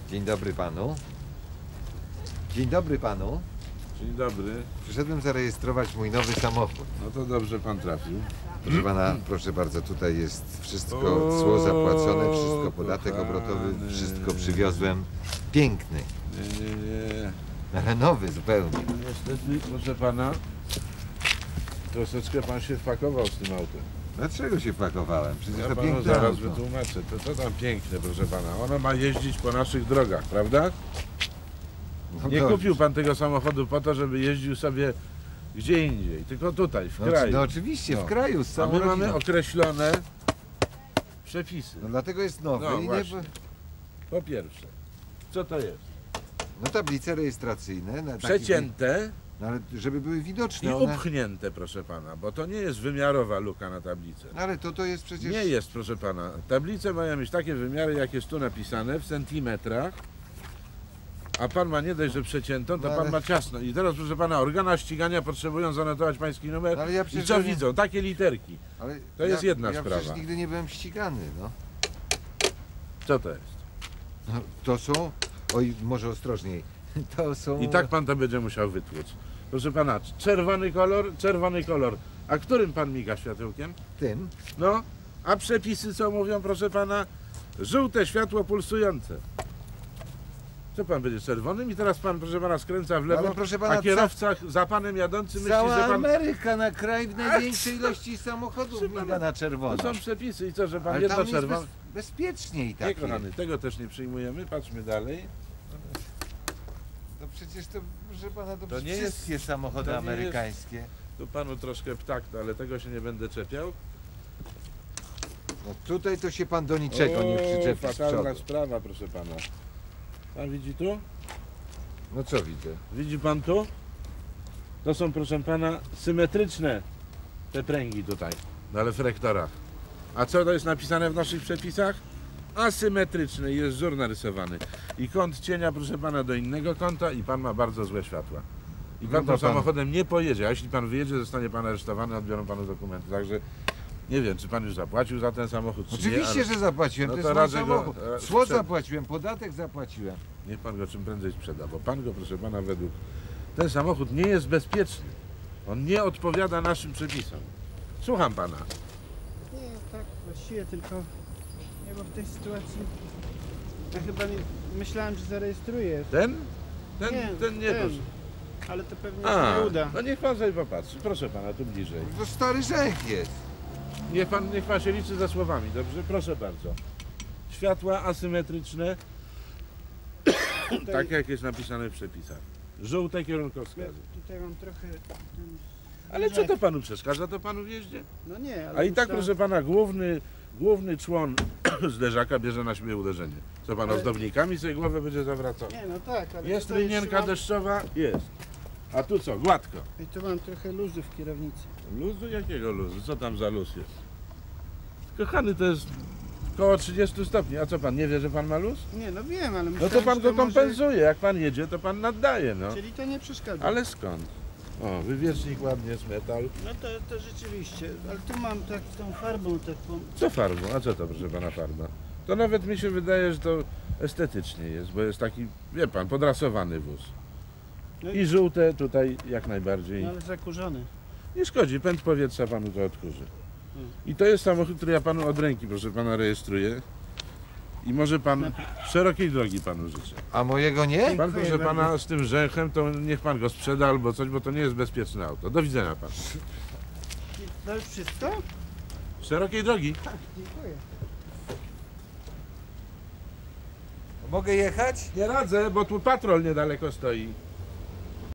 Dzień dobry panu. Dzień dobry panu. Dzień dobry. Przyszedłem zarejestrować mój nowy samochód. No to dobrze pan trafił. Proszę pana, proszę bardzo, tutaj jest wszystko, cło zapłacone, wszystko, podatek obrotowy, wszystko przywiozłem. Piękny, Nie. ale nowy zupełnie. Niestety, proszę pana, troszeczkę pan się wpakował z tym autem. Dlaczego się pakowałem? Przecież Ja to panu piękne zaraz auto. wytłumaczę. To co tam piękne, proszę pana. Ono ma jeździć po naszych drogach, prawda? No Nie dobrze. kupił pan tego samochodu po to, żeby jeździł sobie gdzie indziej, tylko tutaj, w kraju. No oczywiście, No. w kraju, z A całą my mamy rodziną. określone przepisy. No dlatego jest nowy No i nie... właśnie. Po pierwsze, co to jest? No tablice rejestracyjne. Na taki- Przecięte No, ale żeby były i widoczne one... upchnięte, proszę pana, bo to nie jest wymiarowa luka na tablicę. Ale to jest przecież... Nie jest, proszę pana. Tablice mają mieć takie wymiary, jak jest tu napisane, w centymetrach. A pan ma nie dość, że przeciętą, to No pan ale- ma ciasno. I teraz, proszę pana, organa ścigania potrzebują zanotować pański numer. No ale ja I przecież co nie- widzą? Takie literki. Ale To jest jedna ja sprawa. przecież nigdy nie byłem ścigany, no. Co to jest? No, to są... Oj, może ostrożniej. To są... I tak pan to będzie musiał wytłuc. Proszę pana, czerwony kolor. A którym pan miga światełkiem? Tym. No, a przepisy co mówią, proszę pana? Żółte światło pulsujące. Co pan będzie czerwonym? I teraz pan, proszę pana, skręca w lewo, Ale proszę pana, a kierowca za panem jadący myśli, Cała że pan... Ameryka na kraj w największej ilości samochodów Proszę miga pana, na czerwono. To są przepisy i co, że pan Ale jedno tam jest czerwone... bezpieczniej Nie, takie. kochany, tego też nie przyjmujemy, patrzmy dalej. No przecież to, proszę pana, to, To nie jest- wszystkie samochody to nie jest- amerykańskie. Tu panu troszkę ptak, ale tego się nie będę czepiał. No tutaj to się pan do niczego nie przyczepi z fatalna przodu. sprawa, proszę pana. Pan widzi tu? No co widzę? Widzi pan tu? To są, proszę pana, symetryczne te pręgi tutaj, na reflektorach. A co to jest napisane w naszych przepisach? Asymetryczny, jest wzór narysowany. I kąt cienia, proszę pana, do innego kąta i pan ma bardzo złe światła. I pan No tym to pan- samochodem nie pojedzie, a jeśli pan wyjedzie, zostanie pan aresztowany, odbiorą panu dokumenty. Także nie wiem, czy pan już zapłacił za ten samochód, czy Oczywiście, nie, że zapłaciłem, No to to jest mój radzę go- samochód. ra- Cło sprzed- zapłaciłem, podatek zapłaciłem. niech pan go czym prędzej sprzeda, bo pan go, proszę pana, według... Ten samochód nie jest bezpieczny. On nie odpowiada naszym przepisom. Słucham pana. Nie, tak, właściwie tylko, nie, bo w tej sytuacji, ja chyba nie, myślałem, że zarejestruję, Ten? Ten nie, ten, proszę. ale to pewnie A, się nie uda. no niech pan sobie popatrzy. Proszę pana, tu bliżej. To stary rzek jest. Niech pan się liczy za słowami, dobrze? Proszę bardzo. Światła asymetryczne, Tutaj, tak jak jest napisane w przepisach. Żółte ja kierunkowskazy. tutaj mam trochę, Ale co to panu przeszkadza, to panu w jeździe? no nie, ale A i tak, myślałem- proszę pana, główny człon zderzaka bierze na siebie uderzenie. Co pan, Ale- ozdobnikami sobie głowę będzie zawracał? Nie, no tak, ale Jest tutaj rynienka jeszcze mam, deszczowa? Jest. A tu co? Gładko. i tu mam trochę luzu w kierownicy. Luzu? Jakiego luzu? Co tam za luz jest? Kochany, to jest koło 30 stopni. A co pan, nie wie, że pan ma luz? Nie, no wiem, ale No myślałem, to pan że go może- kompensuje. Jak pan jedzie, to pan naddaje, no. Czyli to nie przeszkadza. Ale skąd? O, wywiecznik ładnie jest metal. No to rzeczywiście, ale tu mam tak tą farbą taką, Co farbą? A co to, proszę pana, farba? To nawet mi się wydaje, że to estetycznie jest, bo jest taki, wie pan, podrasowany wóz. No I żółte tutaj jak najbardziej. no ale zakurzony. Nie szkodzi, pęd powietrza panu to odkurzy. I to jest samochód, który ja panu od ręki, proszę pana, rejestruję. I może pan szerokiej drogi panu życzę. A mojego nie? Pan, Dziękuję proszę pana, bardzo. z tym rzęchem, to niech pan go sprzeda albo coś, bo to nie jest bezpieczne auto. Do widzenia pan. To już wszystko? Szerokiej drogi. Tak, dziękuję. Mogę jechać? Nie radzę, bo tu patrol niedaleko stoi.